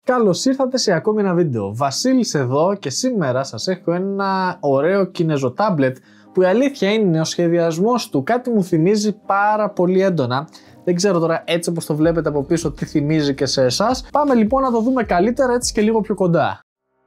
Καλώς ήρθατε σε ακόμη ένα βίντεο. Βασίλης εδώ και σήμερα σας έχω ένα ωραίο κινέζο τάμπλετ που η αλήθεια είναι ο σχεδιασμός του κάτι μου θυμίζει πάρα πολύ έντονα. Δεν ξέρω τώρα έτσι όπως το βλέπετε από πίσω τι θυμίζει και σε εσάς. Πάμε λοιπόν να το δούμε καλύτερα έτσι και λίγο πιο κοντά.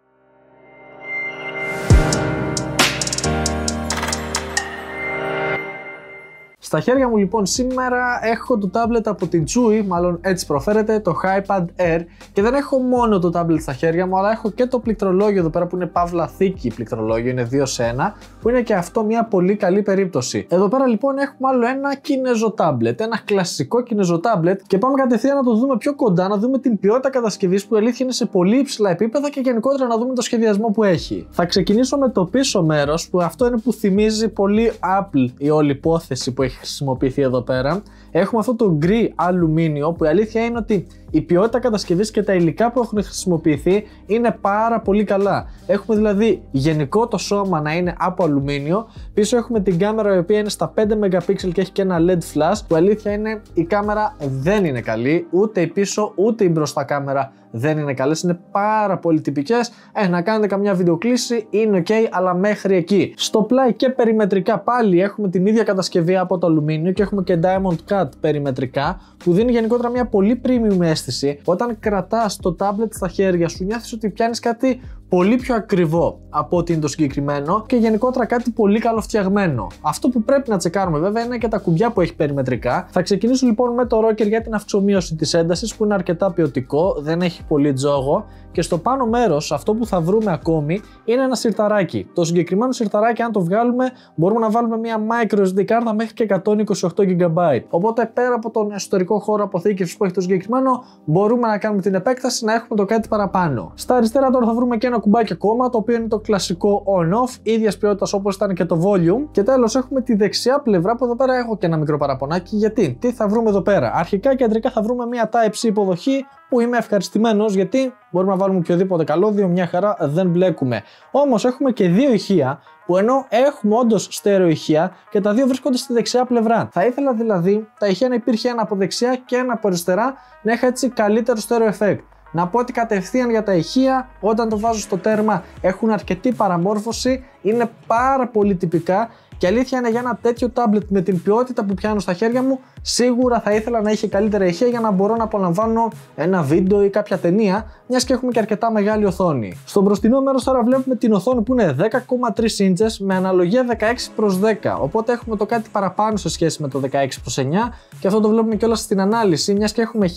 Στα χέρια μου λοιπόν σήμερα έχω το tablet από την Chewy, μάλλον έτσι προφέρεται, το HiPad Air, και δεν έχω μόνο το tablet στα χέρια μου, αλλά έχω και το πληκτρολόγιο εδώ πέρα που είναι παύλα θήκη πληκτρολόγιο, είναι 2 σε 1, που είναι και αυτό μια πολύ καλή περίπτωση. Εδώ πέρα λοιπόν έχουμε άλλο ένα κινέζο tablet, ένα κλασικό κινέζο tablet, και πάμε κατευθείαν να το δούμε πιο κοντά, να δούμε την ποιότητα κατασκευής που η αλήθεια είναι σε πολύ υψηλά επίπεδα και γενικότερα να δούμε το σχεδιασμό που έχει. Θα ξεκινήσω με το πίσω μέρος, που αυτό είναι που θυμίζει πολύ Apple η όλη υπόθεση που έχει χρησιμοποιηθεί εδώ πέρα. Έχουμε αυτό το γκρι αλουμίνιο που η αλήθεια είναι ότι η ποιότητα κατασκευής και τα υλικά που έχουν χρησιμοποιηθεί είναι πάρα πολύ καλά. Έχουμε δηλαδή γενικό το σώμα να είναι από αλουμίνιο, πίσω έχουμε την κάμερα η οποία είναι στα 5 MP και έχει και ένα LED flash, που η αλήθεια είναι η κάμερα δεν είναι καλή, ούτε η πίσω ούτε η μπροστά κάμερα δεν είναι καλές, είναι πάρα πολύ τυπικές. Να κάνετε καμιά βιντεοκλήση είναι ok, αλλά μέχρι εκεί. Στο πλάι και περιμετρικά πάλι έχουμε την ίδια κατασκευή από το αλουμίνιο και έχουμε και diamond cut περιμετρικά, που δίνει γενικότερα μια πολύ premium αίσθηση. Όταν κρατάς το tablet στα χέρια σου νιώθεις ότι πιάνεις κάτι πολύ πιο ακριβό από ό,τι είναι το συγκεκριμένο και γενικότερα κάτι πολύ καλοφτιαγμένο. Αυτό που πρέπει να τσεκάρουμε βέβαια είναι και τα κουμπιά που έχει περιμετρικά. Θα ξεκινήσω λοιπόν με το rocker για την αυξομοίωση της έντασης, που είναι αρκετά ποιοτικό, δεν έχει πολύ τζόγο, και στο πάνω μέρος αυτό που θα βρούμε ακόμη είναι ένα συρταράκι. Το συγκεκριμένο συρταράκι, αν το βγάλουμε, μπορούμε να βάλουμε μια micro SD κάρτα μέχρι και 128 GB. Οπότε πέρα από τον εσωτερικό χώρο αποθήκευσης που έχει το συγκεκριμένο, μπορούμε να κάνουμε την επέκταση να έχουμε το κάτι παραπάνω. Στα αριστερά τώρα θα βρούμε και ένα κουμπάκι ακόμα, το οποίο είναι το κλασικό on-off, ίδιας ποιότητας όπως ήταν και το volume. Και τέλος έχουμε τη δεξιά πλευρά, που εδώ πέρα έχω και ένα μικρό παραπονάκι. Γιατί, τι θα βρούμε εδώ πέρα? Αρχικά και αντρικά θα βρούμε μια Type-C υποδοχή, που είμαι ευχαριστημένος γιατί μπορούμε να βάλουμε οποιοδήποτε καλώδιο, μια χαρά, δεν μπλέκουμε. Όμως έχουμε και δύο ηχεία, που ενώ έχουμε όντως στέρεο ηχεία και τα δύο βρίσκονται στη δεξιά πλευρά. Θα ήθελα δηλαδή τα ηχεία να υπήρχε ένα από δεξιά και ένα από αριστερά, να έχει έτσι καλύτερο στέρεο effect. Να πω ότι κατευθείαν για τα ηχεία, όταν το βάζω στο τέρμα, έχουν αρκετή παραμόρφωση, είναι πάρα πολύ τυπικά. Και αλήθεια είναι, για ένα τέτοιο tablet με την ποιότητα που πιάνω στα χέρια μου, σίγουρα θα ήθελα να έχει καλύτερα ηχεία για να μπορώ να απολαμβάνω ένα βίντεο ή κάποια ταινία, μιας και έχουμε και αρκετά μεγάλη οθόνη. Στο μπροστινό μέρος τώρα βλέπουμε την οθόνη που είναι 10,3 inches με αναλογία 16:10, οπότε έχουμε το κάτι παραπάνω σε σχέση με το 16:9, και αυτό το βλέπουμε κιόλας στην ανάλυση, μιας και έχουμε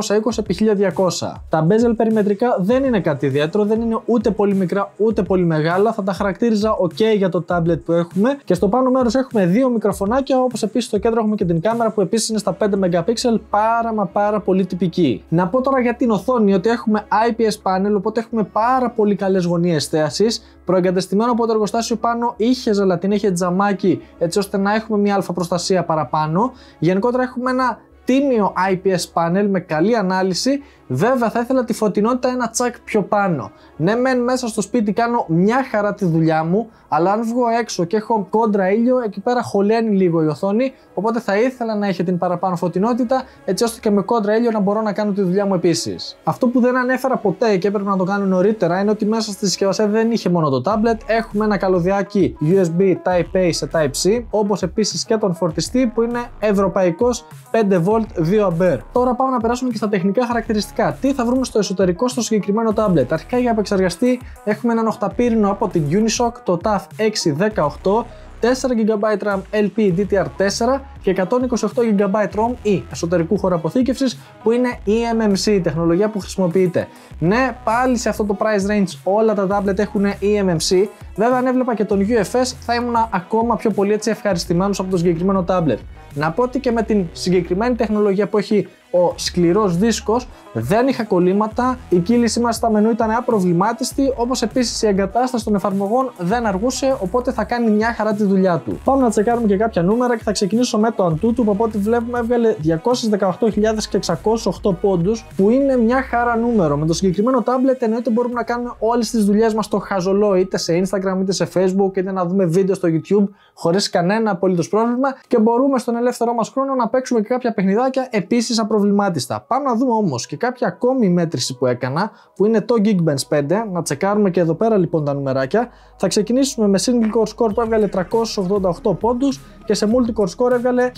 1920x1200. Τα bezel περιμετρικά δεν είναι κάτι ιδιαίτερο, δεν είναι ούτε πολύ μικρά ούτε πολύ μεγάλα, θα τα χαρακτήριζα ok για το tablet που έχουμε. Και στο πάνω μέρος έχουμε δύο μικροφωνάκια, όπως επίσης στο κέντρο έχουμε και την κάμερα που επίσης είναι στα 5 MP, πάρα πολύ τυπική. Να πω τώρα για την οθόνη ότι έχουμε IPS panel, οπότε έχουμε πάρα πολύ καλές γωνίες εστίασης. Προεγκατεστημένο από το εργοστάσιο πάνω είχε ζελατίνη, είχε τζαμάκι, έτσι ώστε να έχουμε μια αλφα προστασία παραπάνω. Γενικότερα έχουμε ένα τίμιο IPS panel με καλή ανάλυση. Βέβαια θα ήθελα τη φωτεινότητα ένα τσακ πιο πάνω. Ναι μεν μέσα στο σπίτι κάνω μια χαρά τη δουλειά μου, αλλά αν βγω έξω και έχω κόντρα ήλιο, εκεί πέρα χωλαίνει λίγο η οθόνη, οπότε θα ήθελα να έχει την παραπάνω φωτεινότητα, έτσι ώστε και με κόντρα ήλιο να μπορώ να κάνω τη δουλειά μου επίσης. Αυτό που δεν ανέφερα ποτέ και έπρεπε να το κάνω νωρίτερα είναι ότι μέσα στη συσκευασία δεν είχε μόνο το tablet, έχουμε ένα καλωδιάκι USB Type-A σε Type-C, όπως επίσης και τον φορτιστή που είναι ευρωπαϊκός 5V 2A. Τώρα πάμε να περάσουμε και στα τεχνικά χαρακτηριστικά. Τι θα βρούμε στο εσωτερικό στο συγκεκριμένο tablet? Αρχικά για επεξεργαστή έχουμε έναν οχταπύρινο από την Unisoc, το TUF 618, 4GB RAM LPDDR4 και 128GB ROM ή εσωτερικού χώρου αποθήκευσης, που είναι eMMC, τεχνολογία που χρησιμοποιείται. Ναι, πάλι σε αυτό το price range όλα τα tablet έχουν eMMC. Βέβαια, αν έβλεπα και τον UFS θα ήμουν ακόμα πιο πολύ έτσι ευχαριστημένος από το συγκεκριμένο tablet. Να πω ότι και με την συγκεκριμένη τεχνολογία που έχει ο σκληρός δίσκος δεν είχα κολλήματα, η κύλησή μας στα μενού ήταν απροβλημάτιστη, όπως επίσης η εγκατάσταση των εφαρμογών δεν αργούσε, οπότε θα κάνει μια χαρά τη δουλειά του. Πάμε να τσεκάρουμε και κάποια νούμερα και θα ξεκινήσω με το Antutu, που από ό,τι βλέπουμε έβγαλε 218.608 πόντους, που είναι μια χαρά νούμερο. Με το συγκεκριμένο tablet εννοείται μπορούμε να κάνουμε όλες τις δουλειές μας στο χαζολό, είτε σε Instagram είτε σε Facebook, είτε να δούμε βίντεο στο YouTube χωρίς κανένα απολύτως πρόβλημα, και μπορούμε στον ελεύθερό μας χρόνο να παίξουμε και κάποια παιχνιδάκια επίσης απροβλημάτιστα. απροβλημάτιστα. Πάμε να δούμε όμως και κάποια ακόμη μέτρηση που έκανα, που είναι το Geekbench 5. Να τσεκάρουμε και εδώ πέρα λοιπόν τα νουμεράκια. Θα ξεκινήσουμε με single core score που έβγαλε 388 πόντους και σε multi core score έβγαλε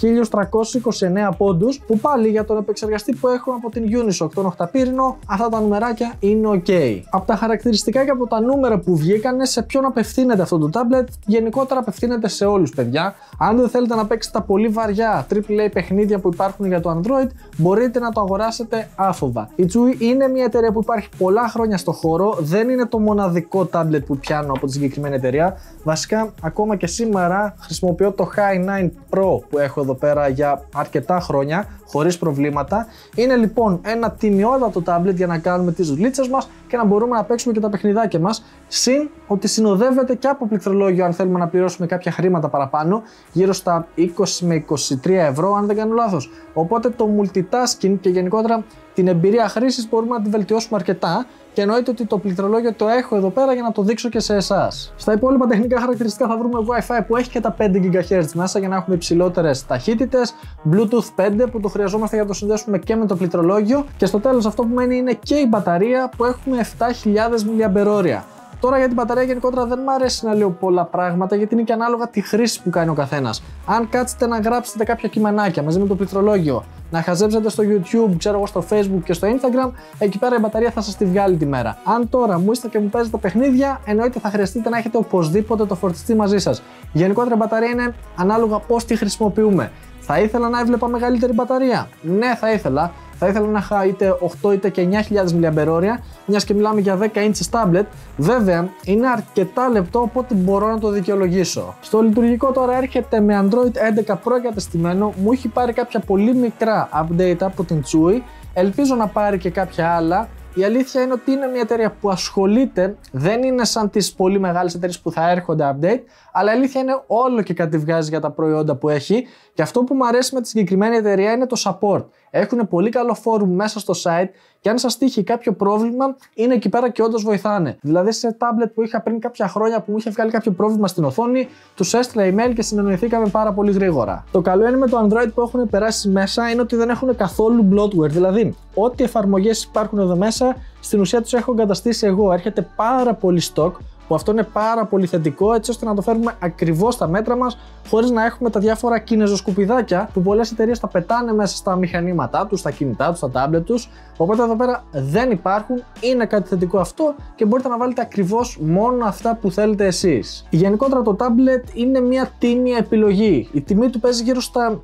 1329 πόντους, που πάλι για τον επεξεργαστή που έχω από την Unisoc, τον 8πύρινο, αυτά τα νουμεράκια είναι ok. Από τα χαρακτηριστικά και από τα νούμερα που βγήκανε, σε ποιον απευθύνεται αυτό το tablet? Γενικότερα απευθύνεται σε όλους, παιδιά. Αν δεν θέλετε να παίξετε τα πολύ βαριά AAA παιχνίδια που υπάρχουν για το Android, μπορείτε να το αγοράσετε άφοβα. Η Chewy είναι μια εταιρεία που υπάρχει πολλά χρόνια στο χώρο, δεν είναι το μοναδικό tablet που πιάνω από τη συγκεκριμένη εταιρεία. Βασικά, ακόμα και σήμερα χρησιμοποιώ το Hi9 Pro που έχω εδώ πέρα για αρκετά χρόνια, χωρίς προβλήματα. Είναι λοιπόν ένα τιμιότατο tablet για να κάνουμε τις δουλίτσες μας και να μπορούμε να παίξουμε και τα παιχνιδάκια μας. Συν ότι συνοδεύεται και από πληκτρολόγιο αν θέλουμε να πληρώσουμε κάποια χρήματα παραπάνω, γύρω στα 20 με 23 ευρώ αν δεν κάνω λάθος. Οπότε το multitasking και γενικότερα την εμπειρία χρήσης μπορούμε να τη βελτιώσουμε αρκετά. Και εννοείται ότι το πληκτρολόγιο το έχω εδώ πέρα για να το δείξω και σε εσάς. Στα υπόλοιπα τεχνικά χαρακτηριστικά θα βρούμε Wi-Fi που έχει και τα 5 GHz μέσα για να έχουμε υψηλότερες ταχύτητες, Bluetooth 5 που το χρειαζόμαστε για να το συνδέσουμε και με το πληκτρολόγιο, και στο τέλος αυτό που μένει είναι και η μπαταρία που έχουμε 7.000 mAh. Τώρα για την μπαταρία γενικότερα δεν μου αρέσει να λέω πολλά πράγματα, γιατί είναι και ανάλογα τη χρήση που κάνει ο καθένας. Αν κάτσετε να γράψετε κάποια κειμενάκια μαζί με το πληκτρολόγιο, να χαζέψετε στο YouTube, ξέρω εγώ, στο Facebook και στο Instagram, εκεί πέρα η μπαταρία θα σας τη βγάλει τη μέρα. Αν τώρα μου είστε και μου παίζετε παιχνίδια, εννοείται θα χρειαστείτε να έχετε οπωσδήποτε το φορτιστή μαζί σας. Γενικότερα η μπαταρία είναι ανάλογα πώς τη χρησιμοποιούμε. Θα ήθελα να έβλεπα μεγαλύτερη μπαταρία? Ναι, θα ήθελα. Θα ήθελα να είχα είτε 8 είτε και 9.000 mAh, μιας και μιλάμε για 10 inches tablet. Βέβαια, είναι αρκετά λεπτό, οπότε μπορώ να το δικαιολογήσω. Στο λειτουργικό τώρα έρχεται με Android 11 Pro εγκατεστημένο, μου έχει πάρει κάποια πολύ μικρά update από την Chewy, ελπίζω να πάρει και κάποια άλλα. Η αλήθεια είναι ότι είναι μια εταιρεία που ασχολείται, δεν είναι σαν τις πολύ μεγάλες εταιρείες που θα έρχονται update, αλλά η αλήθεια είναι όλο και κάτι βγάζει για τα προϊόντα που έχει, και αυτό που μου αρέσει με τη συγκεκριμένη εταιρεία είναι το support. Έχουν πολύ καλό forum μέσα στο site και αν σας τύχει κάποιο πρόβλημα, είναι εκεί πέρα και όντως βοηθάνε. Δηλαδή σε tablet που είχα πριν κάποια χρόνια που μου είχε βγάλει κάποιο πρόβλημα στην οθόνη, τους έστειλα email και συνεννοηθήκαμε πάρα πολύ γρήγορα. Το καλό είναι με το Android που έχουν περάσει μέσα είναι ότι δεν έχουν καθόλου bloatware, δηλαδή ό,τι εφαρμογές υπάρχουν εδώ μέσα στην ουσία τους έχω εγκαταστήσει εγώ. Έρχεται πάρα πολύ stock, που αυτό είναι πάρα πολύ θετικό, έτσι ώστε να το φέρουμε ακριβώς στα μέτρα μας, χωρίς να έχουμε τα διάφορα κινεζοσκουπιδάκια που πολλές εταιρείες τα πετάνε μέσα στα μηχανήματά τους, στα κινητά τους, στα τάμπλετ τους. Οπότε εδώ πέρα δεν υπάρχουν, είναι κάτι θετικό αυτό και μπορείτε να βάλετε ακριβώς μόνο αυτά που θέλετε εσείς. Γενικότερα το τάμπλετ είναι μια τίμια επιλογή. Η τιμή του παίζει γύρω στα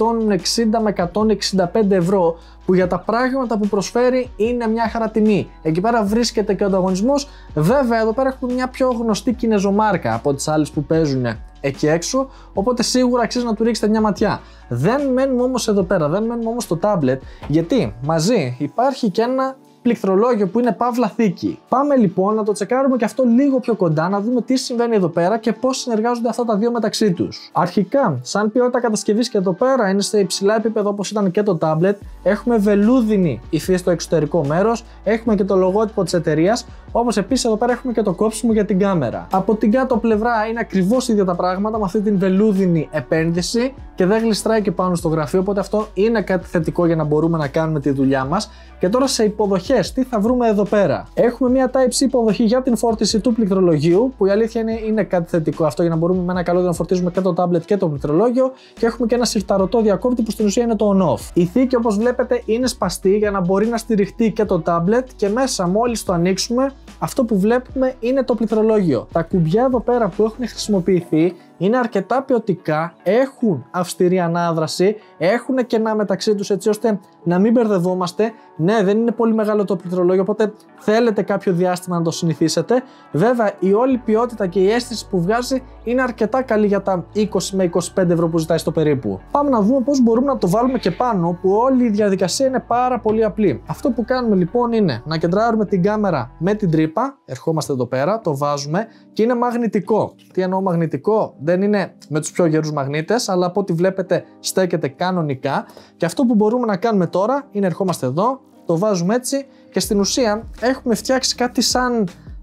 160 με 165 ευρώ, που για τα πράγματα που προσφέρει είναι μια χαρά τιμή. Εκεί πέρα βρίσκεται και ο ανταγωνισμός. Βέβαια εδώ πέρα έχουμε μια πιο γνωστή κινεζομάρκα από τις άλλες που παίζουν εκεί έξω, οπότε σίγουρα αξίζει να του ρίξετε μια ματιά. Δεν μένουμε όμως εδώ πέρα, δεν μένουμε όμως στο tablet, γιατί μαζί υπάρχει και ένα πληκτρολόγιο που είναι παύλα θήκη. Πάμε λοιπόν να το τσεκάρουμε και αυτό λίγο πιο κοντά, να δούμε τι συμβαίνει εδώ πέρα και πώς συνεργάζονται αυτά τα δύο μεταξύ τους. Αρχικά, σαν ποιότητα κατασκευής και εδώ πέρα είναι σε υψηλά επίπεδο όπως ήταν και το tablet. Έχουμε βελούδινη υφή στο εξωτερικό μέρος, έχουμε και το λογότυπο της εταιρείας, όπως επίσης εδώ πέρα έχουμε και το κόψιμο για την κάμερα. Από την κάτω πλευρά είναι ακριβώς ίδια τα πράγματα με αυτή την βελούδινη επένδυση και δεν γλιστράει και πάνω στο γραφείο, οπότε αυτό είναι κάτι θετικό για να μπορούμε να κάνουμε τη δουλειά μας. Και τώρα σε υποδοχές, τι θα βρούμε εδώ πέρα? Έχουμε μια Type-C υποδοχή για την φόρτιση του πληκτρολογίου, που η αλήθεια είναι κάτι θετικό αυτό για να μπορούμε με ένα καλό να φορτίζουμε και το tablet και το πληκτρολόγιο, και έχουμε και ένα συρταρωτό διακόπτη που στην ουσία είναι το on-off. Η θήκη όπως βλέπετε είναι σπαστή για να μπορεί να στηριχτεί και το tablet, και μέσα μόλις το ανοίξουμε αυτό που βλέπουμε είναι το πληκτρολόγιο. Τα κουμπιά εδώ πέρα που έχουν χρησιμοποιηθεί είναι αρκετά ποιοτικά, έχουν αυστηρή ανάδραση, έχουν κενά μεταξύ τους έτσι ώστε να μην μπερδευόμαστε. Ναι, δεν είναι πολύ μεγάλο το πληκτρολόγιο, οπότε θέλετε κάποιο διάστημα να το συνηθίσετε. Βέβαια, η όλη ποιότητα και η αίσθηση που βγάζει είναι αρκετά καλή για τα 20 με 25 ευρώ που ζητάει στο περίπου. Πάμε να δούμε πώς μπορούμε να το βάλουμε και πάνω, που όλη η διαδικασία είναι πάρα πολύ απλή. Αυτό που κάνουμε λοιπόν είναι να κεντράρουμε την κάμερα με την τρύπα, ερχόμαστε εδώ πέρα, το βάζουμε και είναι μαγνητικό. Τι εννοώ μαγνητικό? Δεν είναι με τους πιο γερούς μαγνήτες, αλλά από ό,τι βλέπετε στέκεται κανονικά. Και αυτό που μπορούμε να κάνουμε τώρα είναι ερχόμαστε εδώ, το βάζουμε έτσι και στην ουσία έχουμε φτιάξει κάτι σαν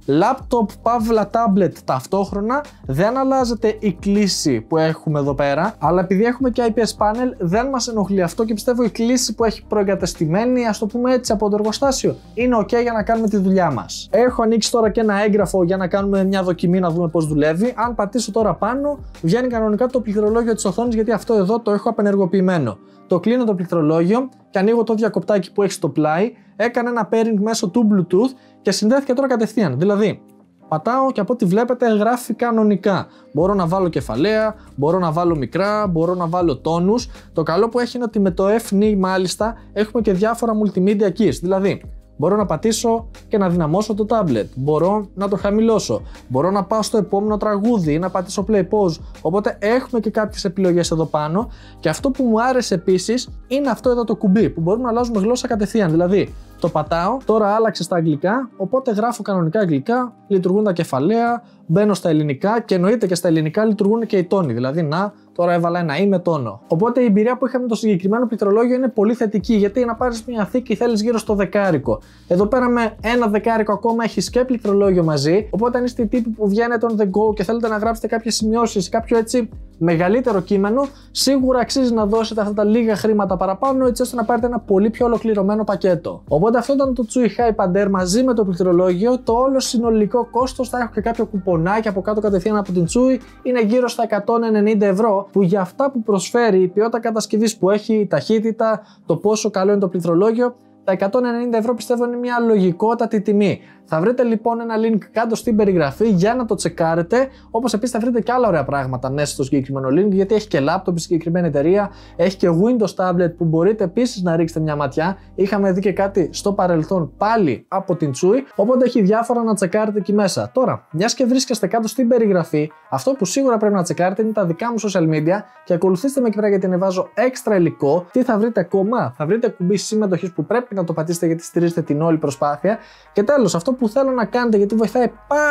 laptop παύλα tablet ταυτόχρονα, δεν αλλάζεται η κλίση που έχουμε εδώ πέρα, αλλά επειδή έχουμε και IPS panel δεν μας ενοχλεί αυτό και πιστεύω η κλίση που έχει προεγκατεστημένη, ας το πούμε έτσι, από το εργοστάσιο είναι ok για να κάνουμε τη δουλειά μας. Έχω ανοίξει τώρα και ένα έγγραφο για να κάνουμε μια δοκιμή να δούμε πώς δουλεύει. Αν πατήσω τώρα πάνω, βγαίνει κανονικά το πληκτρολόγιο της οθόνης, γιατί αυτό εδώ το έχω απενεργοποιημένο. Το κλείνω το πληκτρολόγιο και ανοίγω το διακοπτάκι που έχει στο πλάι. Έκανε ένα pairing μέσω του Bluetooth και συνδέθηκε τώρα κατευθείαν. Δηλαδή, πατάω και από ό,τι βλέπετε γράφει κανονικά. Μπορώ να βάλω κεφαλαία, μπορώ να βάλω μικρά, μπορώ να βάλω τόνους. Το καλό που έχει είναι ότι με το Fni μάλιστα έχουμε και διάφορα multimedia keys. Δηλαδή, μπορώ να πατήσω και να δυναμώσω το tablet, μπορώ να το χαμηλώσω, μπορώ να πάω στο επόμενο τραγούδι ή να πατήσω play pause, οπότε έχουμε και κάποιες επιλογές εδώ πάνω και αυτό που μου άρεσε επίσης είναι αυτό εδώ το κουμπί που μπορούμε να αλλάζουμε γλώσσα κατευθείαν, δηλαδή το πατάω, τώρα άλλαξε στα αγγλικά, οπότε γράφω κανονικά αγγλικά, λειτουργούν τα κεφαλαία, μπαίνω στα ελληνικά και εννοείται και στα ελληνικά λειτουργούν και οι τόνοι, δηλαδή να, τώρα έβαλα ένα ή με τόνο. Οπότε η εμπειρία που είχαμε με το συγκεκριμένο πληκτρολόγιο είναι πολύ θετική, γιατί να πάρεις μια θήκη θέλεις γύρω στο δεκάρικο. Εδώ πέρα με ένα δεκάρικο ακόμα έχεις και πληκτρολόγιο μαζί, οπότε αν είστε οι τύποι που βγαίνετε on the go και θέλετε να γράψετε κάποιες σημειώσεις ή κάποιο έτσι μεγαλύτερο κείμενο, σίγουρα αξίζει να δώσετε αυτά τα λίγα χρήματα παραπάνω έτσι ώστε να πάρετε ένα πολύ πιο ολοκληρωμένο πακέτο. Οπότε αυτό ήταν το Chewy HiPad Air μαζί με το πληκτρολόγιο. Το όλο συνολικό κόστος, θα έχω και κάποιο κουπονάκι από κάτω κατευθείαν από την Chewy, είναι γύρω στα 190 ευρώ, που για αυτά που προσφέρει, η ποιότητα κατασκευής που έχει, η ταχύτητα, το πόσο καλό είναι το πληκτρολόγιο, τα 190 ευρώ πιστεύω είναι μια λογικότατη τιμή. Θα βρείτε λοιπόν ένα link κάτω στην περιγραφή για να το τσεκάρετε, όπως επίσης θα βρείτε και άλλα ωραία πράγματα μέσα στο συγκεκριμένο link, γιατί έχει και laptop η συγκεκριμένη εταιρεία, έχει και Windows tablet που μπορείτε επίσης να ρίξετε μια ματιά. Είχαμε δει και κάτι στο παρελθόν πάλι από την Chewy, οπότε έχει διάφορα να τσεκάρετε εκεί μέσα. Τώρα, μιας και βρίσκεστε κάτω στην περιγραφή, αυτό που σίγουρα πρέπει να τσεκάρετε είναι τα δικά μου social media και ακολουθήστε με εκεί πέρα γιατί ανεβάζω έξτρα υλικό. Τι θα βρείτε ακόμα? Θα βρείτε κουμπί συμμετοχής που πρέπει να το πατήσετε γιατί στηρίζετε την όλη προσπάθεια. Και τέλος, αυτό που θέλω να κάνετε γιατί βοηθάει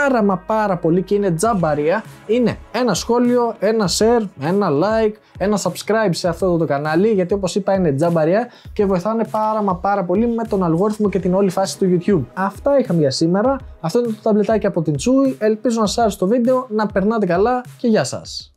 πάρα πολύ και είναι τζαμπαρία, είναι ένα σχόλιο, ένα share, ένα like, ένα subscribe σε αυτό το κανάλι, γιατί όπως είπα είναι τζαμπαρία και βοηθάνε πάρα πολύ με τον αλγόριθμο και την όλη φάση του YouTube. Αυτά είχαμε για σήμερα. Αυτό είναι το ταμπλετάκι από την Chewy. Ελπίζω να σας άρεσε το βίντεο, να περνάτε καλά και γεια σας.